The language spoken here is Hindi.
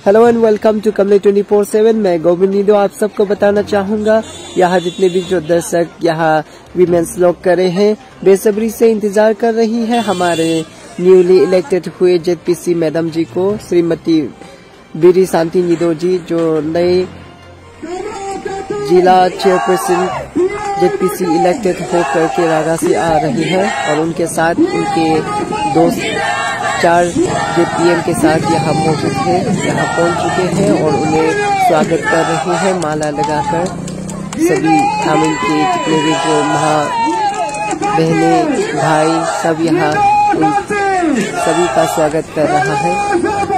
हेलो एंड वेलकम टू कमले 24/7। मैं गोविंद नीदो आप सबको बताना चाहूंगा, यहाँ जितने भी जो दर्शक यहाँ वीमेंस लोग करे हैं बेसब्री से इंतजार कर रही है हमारे न्यूली इलेक्टेड हुए जेडपीसी मैडम जी को, श्रीमती बीरी शांति नीदो जी, जो नए जिला चेयरपर्सन जेडपीसी इलेक्टेड होकर के रागा से आ रही है और उनके साथ उनके दोस्त 4 जेपीएम के साथ यहाँ मौजूद है, यहाँ पहुँच चुके हैं और उन्हें स्वागत कर रहे हैं माला लगाकर। सभी तामिल के जितने भी जो बहनें भाई सब यहाँ सभी का स्वागत कर रहा है।